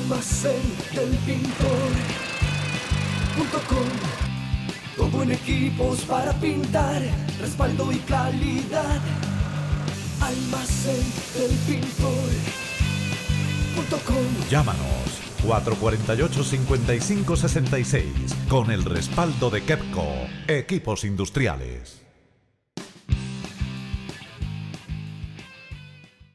Almacén del Pintor.com. Todo en equipos para pintar, respaldo y calidad. Almacén del Pintor.com. Llámanos 448-5566 con el respaldo de Kepco, Equipos Industriales.